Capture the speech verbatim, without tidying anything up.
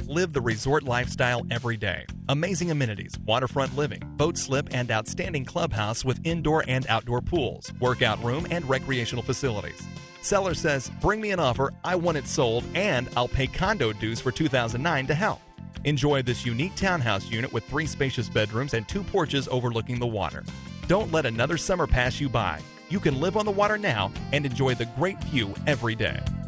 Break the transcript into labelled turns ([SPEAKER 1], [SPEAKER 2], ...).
[SPEAKER 1] live the resort lifestyle every day. Amazing amenities, waterfront living, boat slip, and outstanding clubhouse with indoor and outdoor pools, workout room, and recreational facilities. Seller says, bring me an offer, I want it sold, and I'll pay condo dues for two thousand nine to help. Enjoy this unique townhouse unit with three spacious bedrooms and two porches overlooking the water. Don't let another summer pass you by. You can live on the water now and enjoy the great view every day.